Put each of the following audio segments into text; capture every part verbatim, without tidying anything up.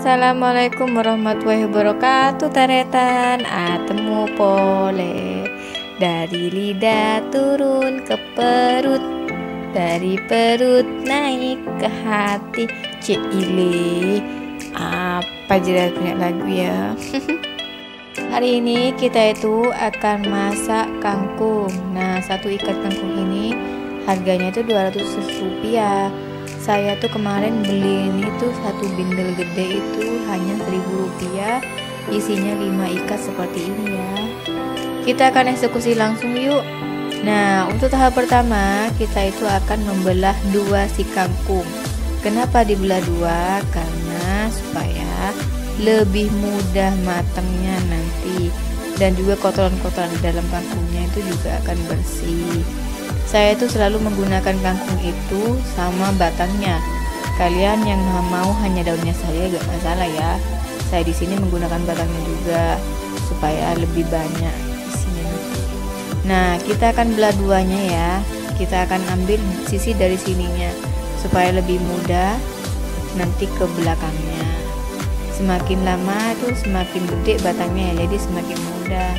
Assalamualaikum warahmatullahi wabarakatuh. Taretan atemu pole dari lidah turun ke perut, dari perut naik ke hati. Cile apa jelas punya lagu ya. Hari ini kita itu akan masak kangkung. Nah, satu ikat kangkung ini harganya itu dua ratus rupiah. Saya tuh kemarin beli ini tuh satu bindel gede itu hanya seribu rupiah, isinya lima ikat seperti ini ya. Kita akan eksekusi langsung yuk. Nah, untuk tahap pertama kita itu akan membelah dua si kangkung. Kenapa dibelah dua? Karena supaya lebih mudah matangnya nanti, dan juga kotoran-kotoran di dalam kangkungnya itu juga akan bersih. Saya itu selalu menggunakan kangkung itu sama batangnya. Kalian yang mau hanya daunnya saja gak masalah ya. Saya di sini menggunakan batangnya juga supaya lebih banyak isinya. Nah, kita akan belah duanya ya. Kita akan ambil sisi dari sininya supaya lebih mudah nanti ke belakangnya. Semakin lama tuh semakin gede batangnya ya, jadi semakin mudah.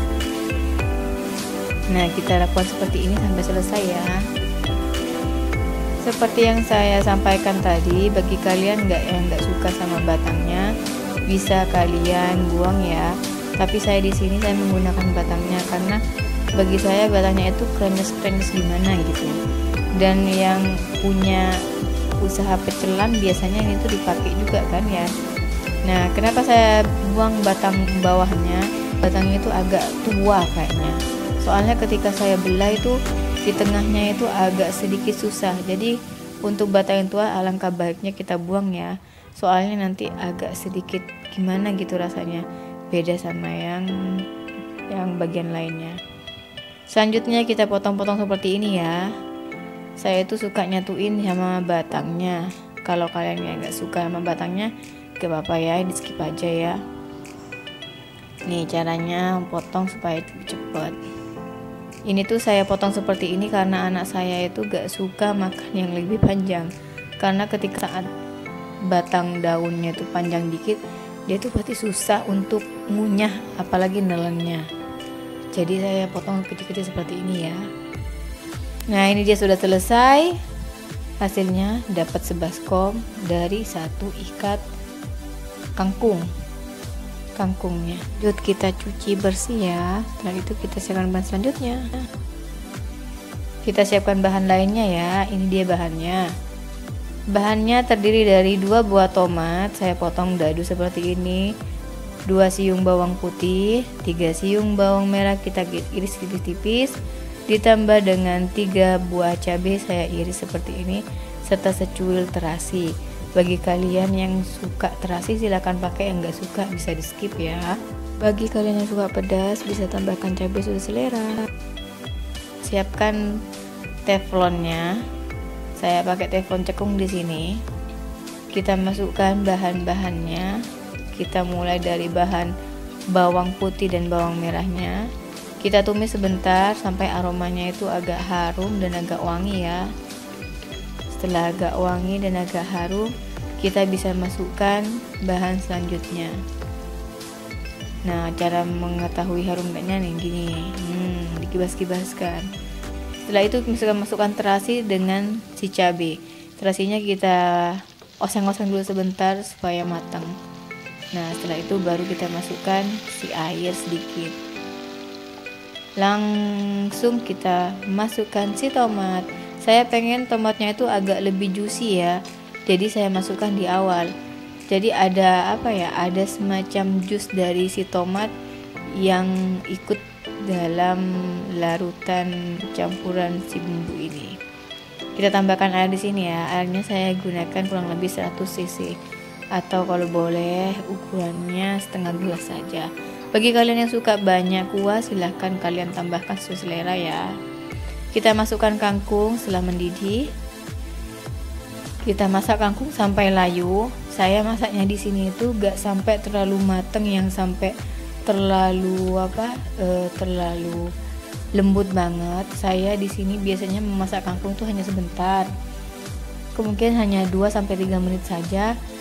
Nah, kita lakukan seperti ini sampai selesai ya. Seperti yang saya sampaikan tadi, bagi kalian nggak yang nggak suka sama batangnya, bisa kalian buang ya. Tapi saya di sini saya menggunakan batangnya karena bagi saya batangnya itu kremes-kremes gimana gitu. Dan yang punya usaha pecelan biasanya ini tuh dipakai juga kan ya. Nah, kenapa saya buang batang bawahnya? Batangnya itu agak tua kayaknya. Soalnya ketika saya belah itu di tengahnya itu agak sedikit susah. Jadi untuk batang yang tua alangkah baiknya kita buang ya. Soalnya nanti agak sedikit gimana gitu rasanya. Beda sama yang yang bagian lainnya. Selanjutnya kita potong-potong seperti ini ya. Saya itu suka nyatuin sama batangnya. Kalau kalian yang nggak suka sama batangnya, gak apa-apa ya, di skip aja ya. Nih caranya potong supaya cepat. Ini tuh saya potong seperti ini karena anak saya itu gak suka makan yang lebih panjang. Karena ketika saat batang daunnya itu panjang dikit, dia tuh pasti susah untuk ngunyah, apalagi nelennya. Jadi saya potong kecil-kecil seperti ini ya. Nah, ini dia sudah selesai. Hasilnya dapat sebaskom dari satu ikat kangkung. Kangkungnya lanjut kita cuci bersih ya. Setelah itu kita siapkan bahan selanjutnya. Kita siapkan bahan lainnya ya. Ini dia bahannya. Bahannya terdiri dari dua buah tomat, saya potong dadu seperti ini, dua siung bawang putih, tiga siung bawang merah kita iris tipis-tipis, ditambah dengan tiga buah cabai saya iris seperti ini, serta secuil terasi. Bagi kalian yang suka terasi silahkan pakai, yang nggak suka bisa di skip ya. Bagi kalian yang suka pedas bisa tambahkan cabai sesuai selera. Siapkan teflonnya. Saya pakai teflon cekung di sini. Kita masukkan bahan-bahannya. Kita mulai dari bahan bawang putih dan bawang merahnya. Kita tumis sebentar sampai aromanya itu agak harum dan agak wangi ya. Setelah agak wangi dan agak harum, kita bisa masukkan bahan selanjutnya. Nah, cara mengetahui harum enggaknya nih gini, hmm, dikibas-kibaskan. Setelah itu kita masukkan terasi dengan si cabai. Terasinya kita oseng-oseng dulu sebentar supaya matang. Nah, setelah itu baru kita masukkan si air sedikit. Langsung kita masukkan si tomat. Saya pengen tomatnya itu agak lebih juicy ya, jadi saya masukkan di awal. Jadi ada apa ya, ada semacam jus dari si tomat yang ikut dalam larutan campuran si bumbu ini. Kita tambahkan air di sini ya. Airnya saya gunakan kurang lebih seratus cc, atau kalau boleh ukurannya setengah gelas saja. Bagi kalian yang suka banyak kuah silahkan kalian tambahkan sesuai selera ya. Kita masukkan kangkung setelah mendidih. Kita masak kangkung sampai layu. Saya masaknya di sini itu gak sampai terlalu mateng yang sampai terlalu apa e, terlalu lembut banget. Saya di sini biasanya memasak kangkung itu hanya sebentar. Kemungkinan hanya dua sampai tiga menit saja.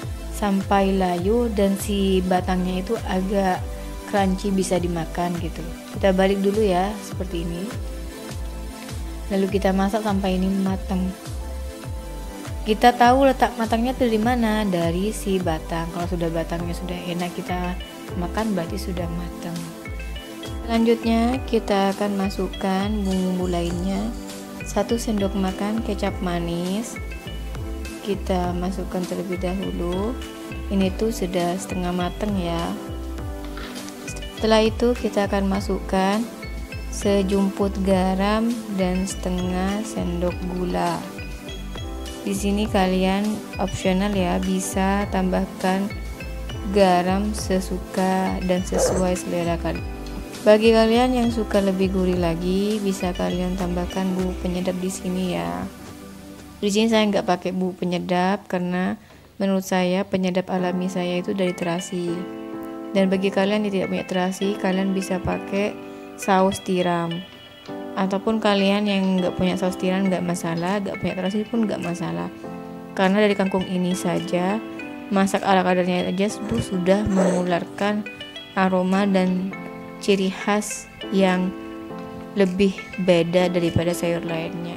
sampai layu dan si batangnya itu agak crunchy, bisa dimakan gitu. Kita balik dulu ya seperti ini. Lalu kita masak sampai ini matang. Kita tahu letak matangnya dari mana? Dari si batang. Kalau sudah batangnya sudah enak kita makan, berarti sudah matang. Selanjutnya kita akan masukkan bumbu lainnya. Satu sendok makan kecap manis. Kita masukkan terlebih dahulu. Ini tuh sudah setengah matang ya. Setelah itu kita akan masukkan sejumput garam dan setengah sendok gula. Di sini kalian opsional ya, bisa tambahkan garam sesuka dan sesuai selera kalian. Bagi kalian yang suka lebih gurih lagi, bisa kalian tambahkan bumbu penyedap di sini ya. Di sini saya nggak pakai bumbu penyedap karena menurut saya penyedap alami saya itu dari terasi. Dan bagi kalian yang tidak punya terasi, kalian bisa pakai saus tiram. Ataupun kalian yang nggak punya saus tiram nggak masalah, nggak punya terasi pun nggak masalah. Karena dari kangkung ini saja, masak ala kadarnya aja itu sudah mengeluarkan aroma dan ciri khas yang lebih beda daripada sayur lainnya.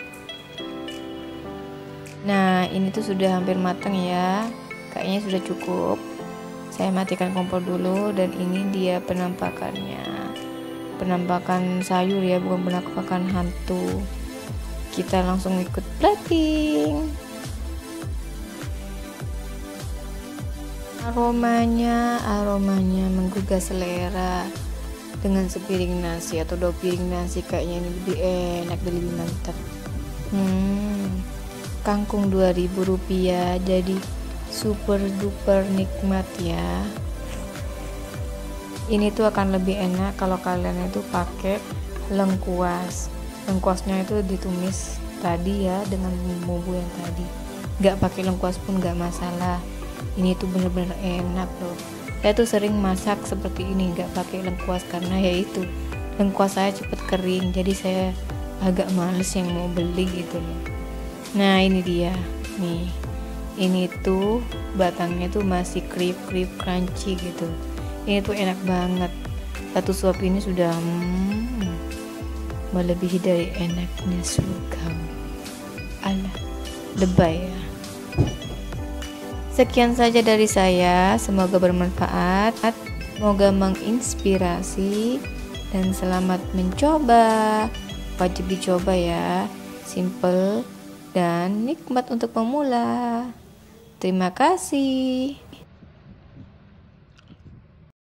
Nah, ini tuh sudah hampir matang ya. Kayaknya sudah cukup. Saya matikan kompor dulu dan ini dia penampakannya. Penampakan sayur ya, bukan penampakan hantu. Kita langsung ikut plating. Aromanya, aromanya menggugah selera. Dengan sepiring nasi atau dua piring nasi kayaknya ini lebih enak dan lebih mantap. Hmm, kangkung dua ribu rupiah jadi super duper nikmat ya. Ini tuh akan lebih enak kalau kalian itu pakai lengkuas. Lengkuasnya itu ditumis tadi ya dengan bumbu yang tadi. Nggak pakai lengkuas pun nggak masalah. Ini tuh bener-bener enak loh. Saya tuh sering masak seperti ini nggak pakai lengkuas karena ya itu lengkuas saya cepet kering, jadi saya agak males yang mau beli gitu loh. Nah ini dia nih. Ini tuh batangnya tuh masih kriuk-kriuk crunchy gitu. Ini tuh enak banget. Satu suap ini sudah hmm, melebihi dari enaknya surga. Alah, lebay ya. Sekian saja dari saya. Semoga bermanfaat. Semoga menginspirasi dan selamat mencoba. Wajib dicoba ya. Simple dan nikmat untuk pemula. Terima kasih.